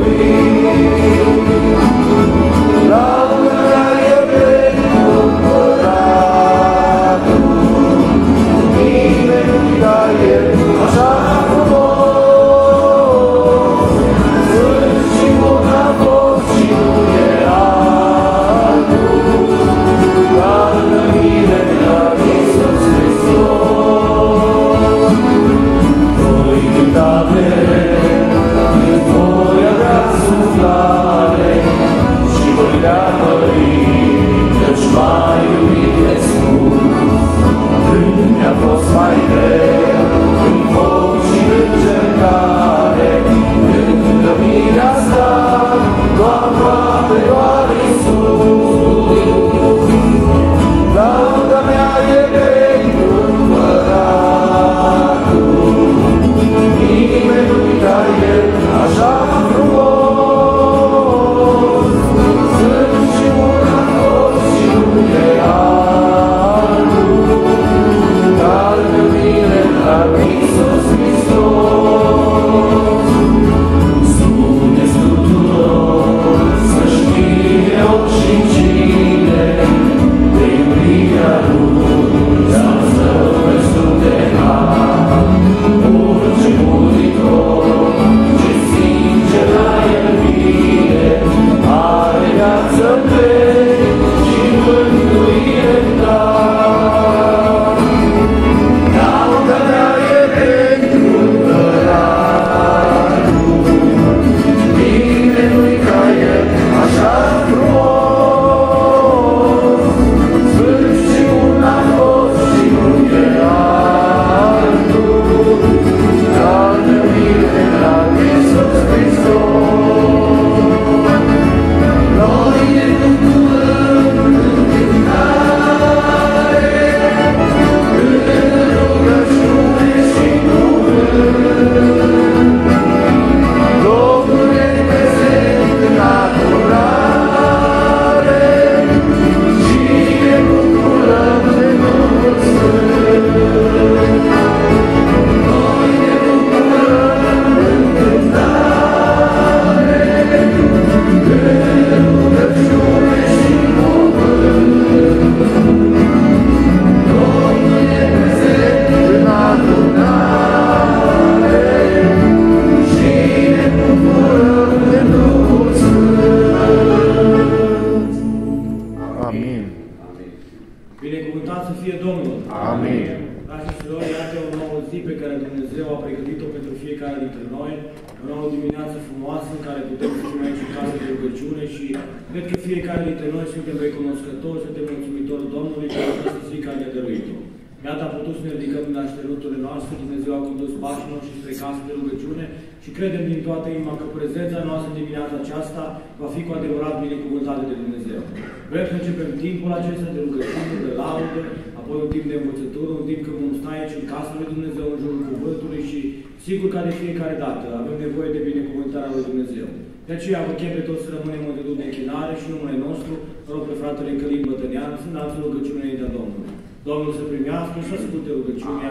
De aceea vă chem pe toți să rămânem în atitudine de închinare și numele nostru, rog pe fratele Călin Bătănean să înalți rugăciunea înaintea Domnului. Domnul să primească și să asculte rugăciunea.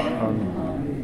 Amin.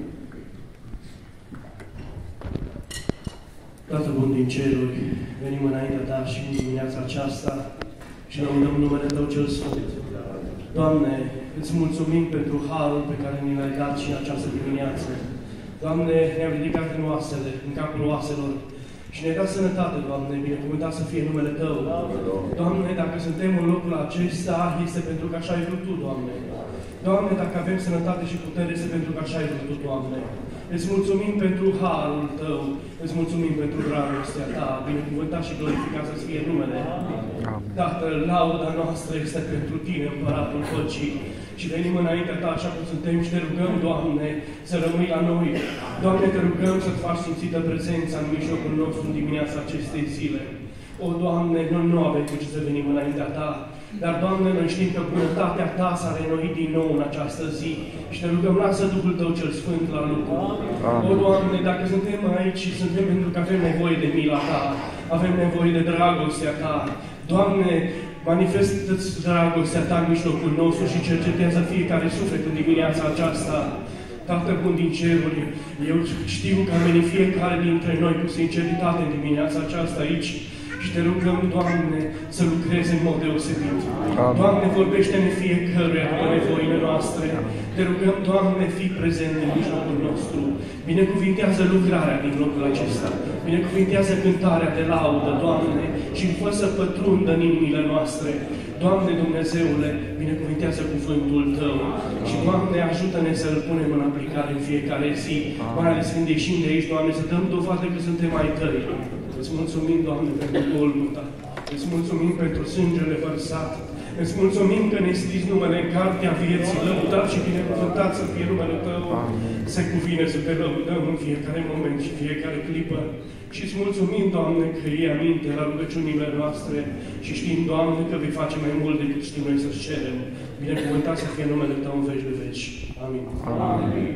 Tată bun din ceruri, venim înaintea Ta și în dimineața aceasta și lăudăm numele Tău cel Sfânt. Doamne, îți mulțumim pentru harul pe care ni l-ai dat și în această dimineață. Doamne, ne-am ridicat în oasele, în capul oaselor și ne-ai dat sănătate, Doamne, binecuvântat să fie numele Tău. Doamne, dacă suntem în locul acesta, este pentru că așa ai vrut Tu, Doamne. Doamne, dacă avem sănătate și putere, este pentru că așa ai vrut Tu, Doamne. Îți mulțumim pentru harul Tău, îți mulțumim pentru dragostea Ta, binecuvântat și glorificat să fie numele. Tatăl, lauda noastră este pentru Tine, Împăratul Păcii. Și venim înaintea Ta așa cum suntem și Te rugăm, Doamne, să rămâi la noi. Doamne, Te rugăm să-ți faci simțită prezența în mijlocul nostru în dimineața acestei zile. O, Doamne, noi nu avem cu ce să venim înaintea Ta, dar, Doamne, noi știm că bunătatea Ta s-a renoit din nou în această zi și Te rugăm, lasă Duhul Tău cel Sfânt la lucru. O, Doamne, dacă suntem aici și suntem pentru că avem nevoie de mila Ta, avem nevoie de dragostea Ta, Doamne, manifestă-ți dragostea Ta în mijlocul nostru și cercetează fiecare suflet în dimineața aceasta. Tată bun din ceruri, eu știu că am venit fiecare dintre noi cu sinceritate în dimineața aceasta aici și te rugăm, Doamne, să lucrezi în mod deosebit. Doamne, vorbește-ne fiecăruia după nevoile noastre. Te rugăm, Doamne, fii prezent în mijlocul nostru. Binecuvintează lucrarea din locul acesta. Binecuvintează cântarea de laudă, Doamne, și fă să pătrundă în inimile noastre. Doamne Dumnezeule, binecuvintează cuvântul Tău și, Doamne, ajută-ne să-L punem în aplicare în fiecare zi, mai ales când ieșim de aici, Doamne, să dăm dovadă că suntem ai Tăi. Îți mulțumim, Doamne, pentru Golgota. Îți mulțumim pentru sângele vărsat. Îți mulțumim că ne-ai scris numele în cartea vieții, lăudat și binecuvântat să fie numele Tău. Se cuvine să Te lăudăm în fiecare moment și fiecare clipă. Și îți mulțumim, Doamne, că iei aminte la rugăciunile noastre și știm, Doamne, că vei face mai mult decât știm noi să-ți cerem. Binecuvântat să fie numele Tău în veci de veci. Amin. Amin.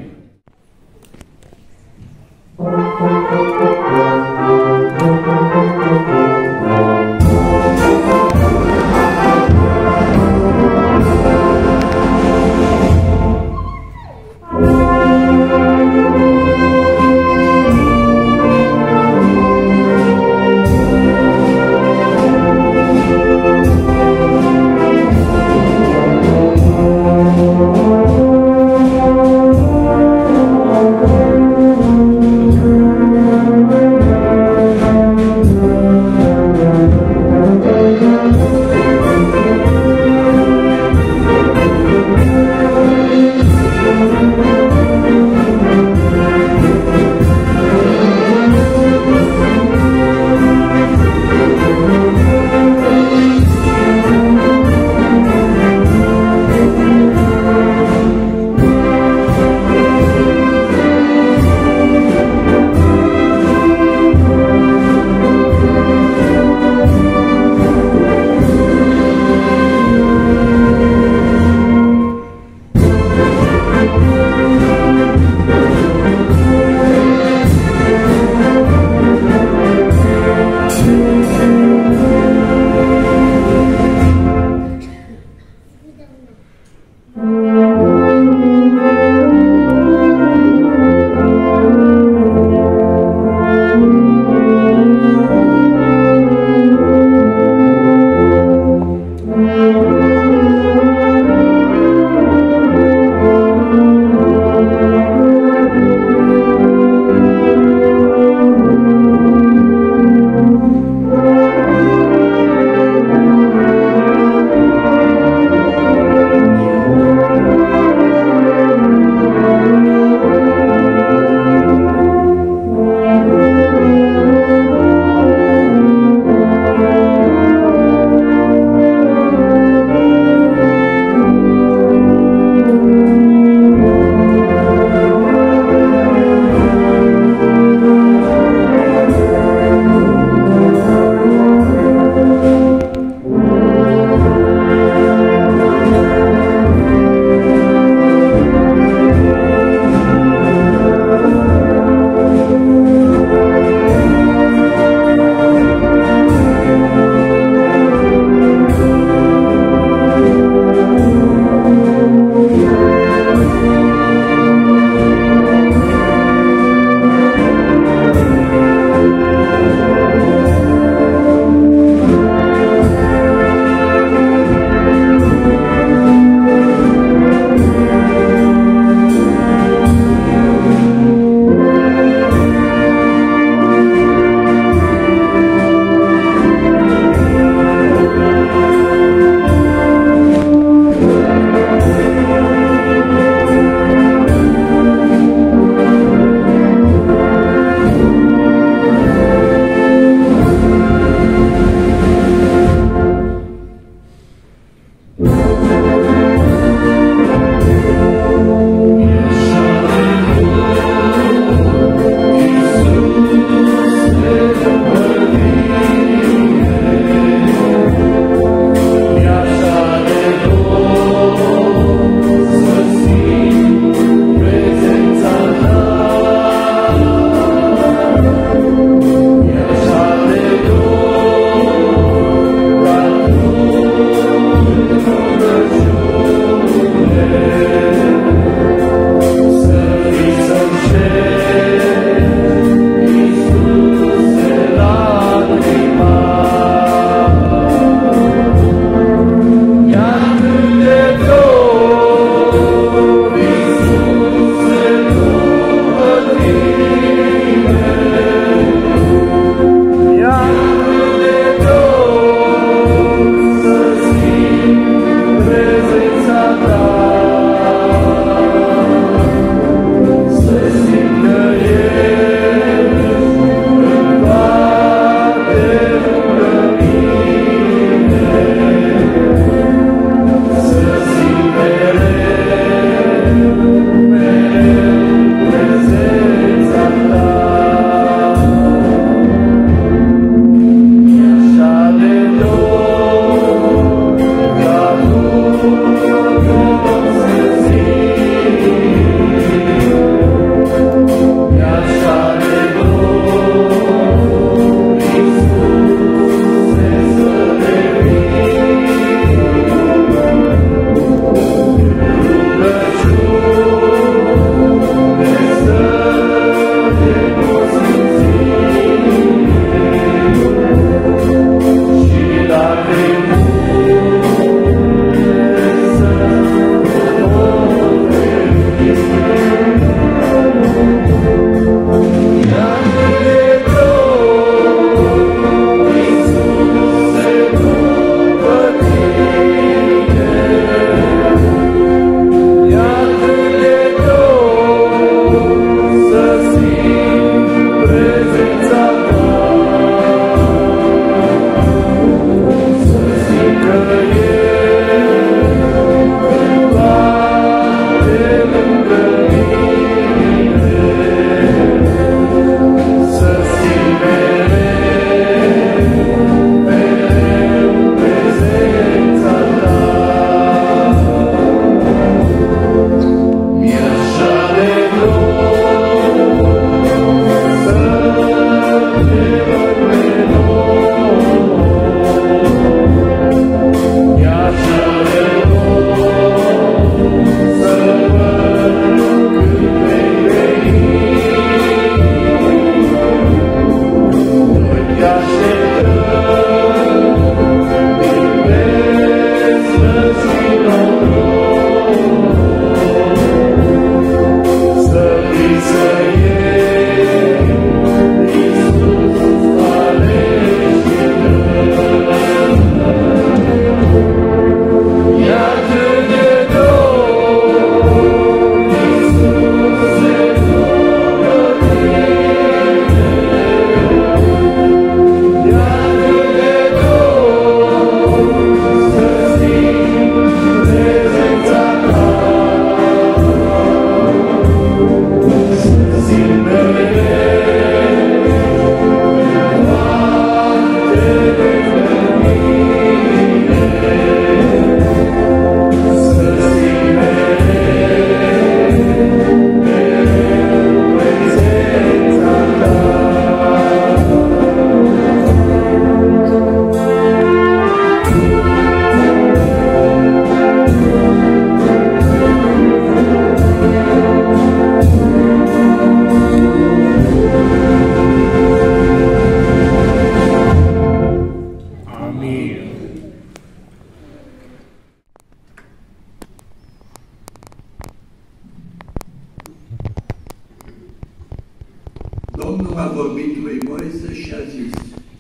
Domnul a vorbit lui Moise și a zis: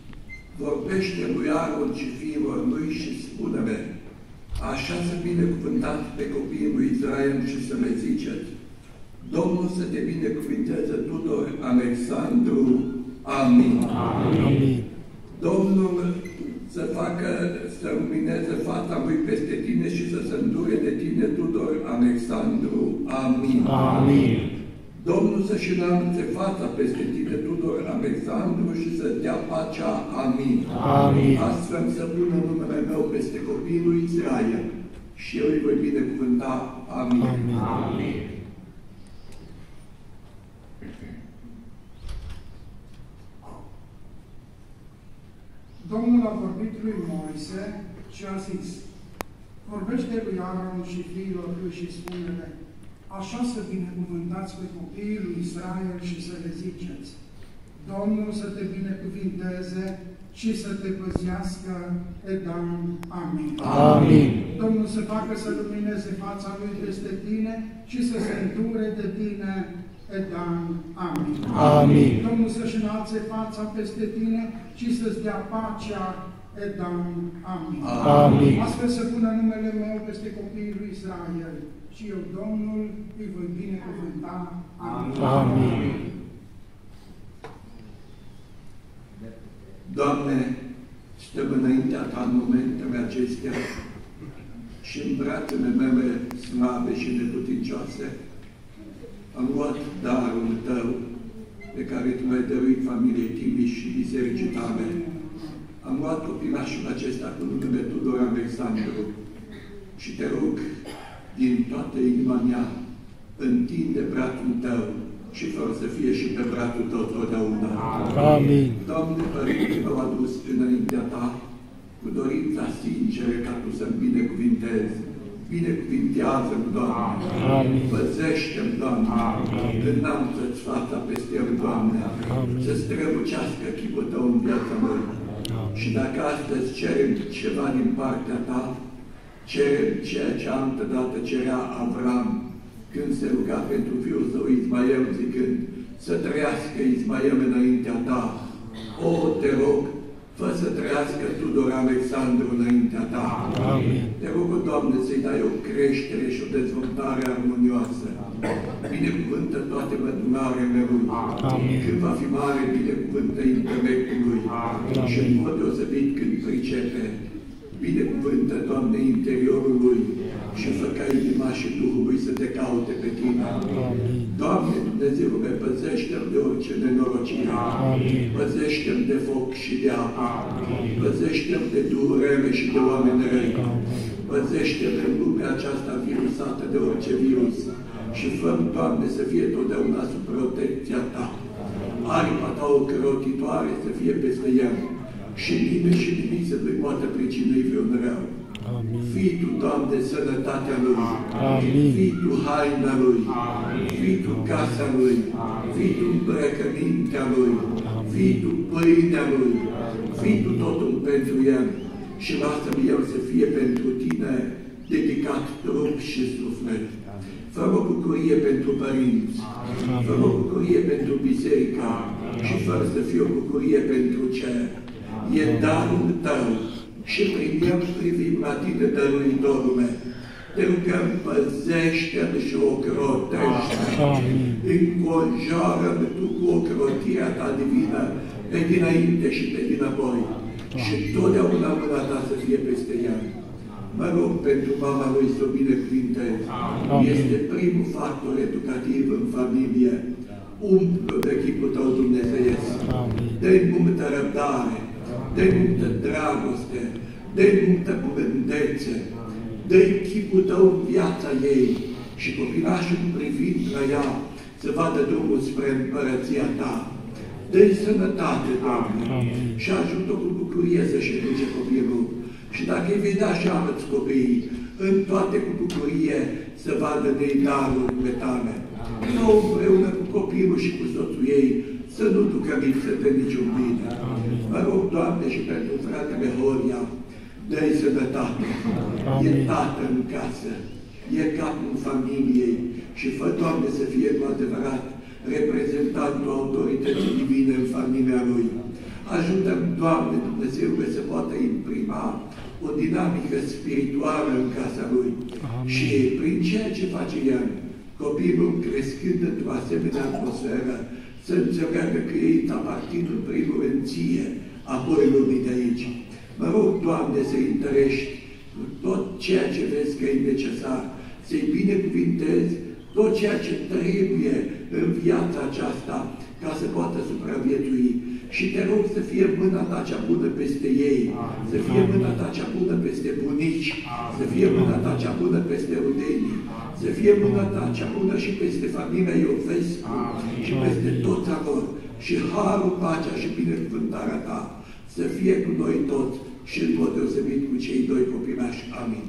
vorbește lui Aron și fiilor lui și spune-le: așa să binecuvântați pe copiii lui Israel și să le ziceți: Domnul să te binecuvinteze Tudor Alexandru. Amin. Amin. Domnul să lumineze fața lui peste tine și să se îndure de tine Tudor Alexandru. Amin. Amin. Domnul să-și înalțe fața peste tine Tudor Alexandru și să-ți dea pacea. Amin. Amin. Astfel să pună numele meu peste copiii lui Israel și eu îi voi binecuvânta. Amin. Amin. Amin. Domnul a vorbit lui Moise și a zis: vorbește lui Aron și fiilor lui și spune-le: așa să binecuvântați pe copiii lui Israel și să le ziceți: Domnul să te binecuvinteze și să te păzească Edam. Amin. Amin. Domnul să facă să lumineze fața lui peste tine și să se îndure de tine Edam. Amin. Amin. Domnul să-și înalțe fața peste tine și să-ți dea pacea. Edam. Amin. Amin. Astfel să pună numele meu peste copiii lui Israel și eu, Domnul, îi voi binecuvânta. Amin. Amin. Doamne, stăm înaintea Ta în momentele acestea și în brațele mele slabe și neputincioase am luat darul Tău pe care Tu l-ai dăruit familiei Timiș și bisericii Tale. Am luat copilașul acesta cu numele Tudor Alexandru și Te rog din toată inima mea, întinde brațul Tău și fără să fie și pe brațul Tău totdeauna. Amin. Doamne, Părinte, m-au adus înaintea Ta cu dorința sinceră ca Tu să-mi binecuvintezi. Binecuvintează-mi, Doamne. Amin. Păzește-mi, Doamne. Înalță-ți fața peste el, Doamne. Să strălucească chipul Tău în viața mea. Și dacă astăzi cerem ceva din partea Ta, cerem ceea ce altădată cerea Avram când se ruga pentru fiul său Ismael, zicând: să trăiască Ismael înaintea Ta O, te rog, fă să trăiască Tudor Alexandru înaintea ta. Amin. Te rog, Doamne, să-i dai o creștere și o dezvoltare armonioasă. Binecuvântă toate mădunarele lui. Amin. Când va fi mare, binecuvântă intelectul lui. Și în mod deosebit când pricepe, binecuvântă, Doamne, interiorul lui și fă ca inima și Duhul lui să te caute pe tine. Amin. Doamne, Dumnezeule, păzește-l de orice nenorocire. Amin. Păzește-l de foc și de apă. Păzește-l de durere și de oameni răi. Păzește-l în lumea aceasta virusată de orice virus. Și fă-mi, Doamne, să fie totdeauna sub protecția Ta. Aripa Ta ocrotitoare să fie peste el. Și nimeni și nimic să nu-i poată pricinui vreun rău. Amin. Fii Tu, Doamne, sănătatea lui. Amin. Fii Tu haina lui. Fii Tu casa lui. Fii Tu îmbrăcămintea lui. Fii Tu pâinea lui. Fii Tu totul pentru el. Și lasă-mi el să fie pentru Tine dedicat trup și suflet. Fă o bucurie pentru părinți. Fă o bucurie pentru biserica. Și fă să fie o bucurie pentru cer. E darul Tău și prin el privim la Tine, dăruitorule. Te rugăm, păzește-l și ocrotește-l. Înconjoară-l Tu cu ocrotirea Ta divină, pe dinainte și pe dinapoi. Și totdeauna mâna Ta să fie peste el. Mă rog pentru mama lui să o binecuvintez. Este primul factor educativ în familie. Umplă de chipul Tău dumnezeiesc. Dă-i multă răbdare. Dă-i multă dragoste, dă-i multă blândețe, dă-i chipul Tău în viața ei și copilașul privind la ea să vadă drumul spre împărăția Ta. Dă-i sănătate, Doamne, și ajută cu bucurie să-și educe copilul. Și dacă îi vei da și alți copii, în toate cu bucurie să vadă de-i darurile Tale. Sau împreună cu copilul și cu soțul ei, să nu ducă lipsă de niciun bine. Mă rog, Doamne, și pentru fratele Horia, dă-i sănătate. E tată în casă, e capul familiei și fă, Doamne, să fie cu adevărat reprezentantul autorității divine în familia lui. Ajută-mi, Doamne, Dumnezeule, să poată imprima o dinamică spirituală în casa lui. Și prin ceea ce face el, copilul crescând într-o asemenea atmosferă, să înțeleagă că ei aparțin în primul rând Ție, apoi lumii de aici. Mă rog, Doamne, să-i întărești tot ceea ce vezi că e necesar, să-i binecuvintezi tot ceea ce trebuie în viața aceasta ca să poată supraviețui. Și te rog să fie mâna Ta cea bună peste ei, să fie mâna Ta cea bună peste bunici, să fie mâna Ta cea bună peste rudenii, să fie mâna Ta cea bună și peste familia Iovescu și peste toți lor. Și harul, pacea și binecuvântarea Ta să fie cu noi toți și în mod deosebit cu cei doi copilași. Amin.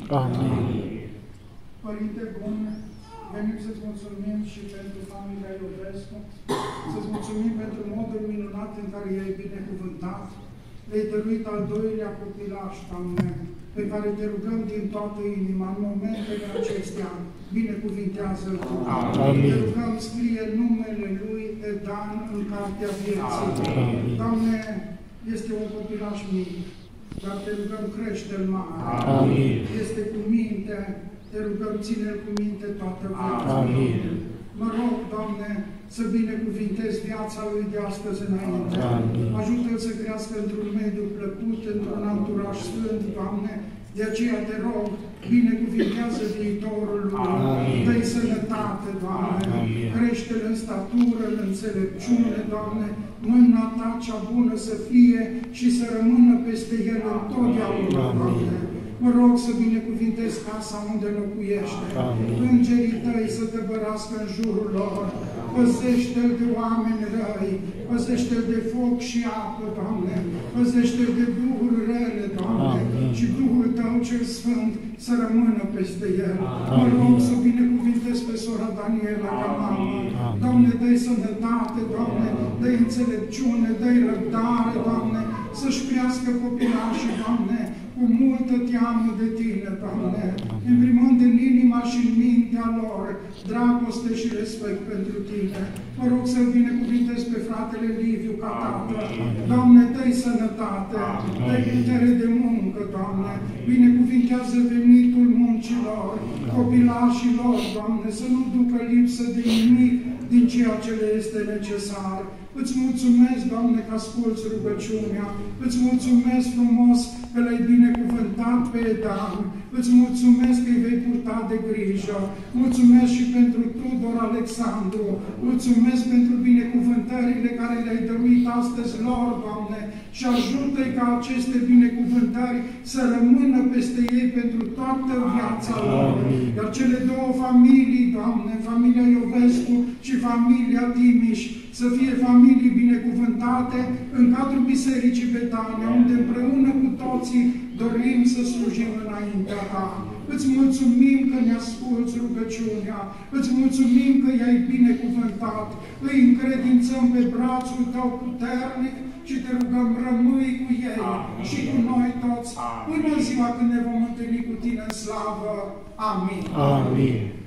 Părinte bun, venim să-ți mulțumim și pentru familia Iovescu, să-ți mulțumim pentru modul minunat în care i-ai binecuvântat, le-ai dăruit al doilea copilaș, Doamne, pe care te rugăm din toată inima, în momentele acestea, binecuvintează-l Tu. Te rugăm, scrie numele lui Edan în cartea vieții. Doamne, este un copilaș mic, dar te rugăm, crește-l mare. Este cu minte, te rugăm, ține-l cu minte toată viața. Mă rog, Doamne, să binecuvintezi viața lui de astăzi înainte. Ajută-l să crească într-un mediu plăcut, într-un anturaj sfânt, Doamne. De aceea te rog, binecuvintează viitorul lui. Dă-i sănătate, Doamne. Crește-l în statură, în înțelepciune, Doamne. Mâna Ta cea bună să fie și să rămână peste el întotdeauna, Doamne. Mă rog să binecuvintezi casa unde locuiește. Îngerii Tăi să tăbărască în jurul lor. Păzește-l de oameni răi. Păzește-l de foc și apă, Doamne. Păzește-l de duhuri rele, Doamne. Și Duhul Tău cel Sfânt să rămână peste el. Mă rog să binecuvintezi pe sora Daniela ca mamă. Doamne, dă-i sănătate, Doamne. Dă-i înțelepciune, dă-i răbdare, Doamne. să-și crească copilașii, Doamne, cu multă teamă de Tine, Doamne, imprimând în inima și în mintea lor dragoste și respect pentru Tine. Mă rog să-l binecuvintezi pe fratele Liviu ca tată. Doamne, dă-i sănătate, dă-i putere de muncă, Doamne, binecuvintează venitul muncilor, copilașilor, Doamne, să nu ducă lipsă de nimic din ceea ce le este necesar. Îți mulțumesc, Doamne, că asculți rugăciunea, îți mulțumesc frumos că l-ai binecuvântat pe Edan, îți mulțumesc că îi vei purta de grijă, mulțumesc și pentru Tudor Alexandru, mulțumesc pentru binecuvântările care le-ai dăruit astăzi lor, Doamne, și ajută-i ca aceste binecuvântări să rămână peste ei pentru toată viața lor. Iar cele două familii, Doamne, familia Iovescu și familia Timiș, să fie familii binecuvântate în cadrul Bisericii Betania, unde împreună cu toții dorim să slujim înaintea Ta. Îți mulțumim că ne asculți rugăciunea, îți mulțumim că i-ai binecuvântat, îi încredințăm pe brațul Tău puternic și Te rugăm, rămâi cu ei și cu noi toți, până ziua când ne vom întâlni cu Tine în slavă. Amin. Amin.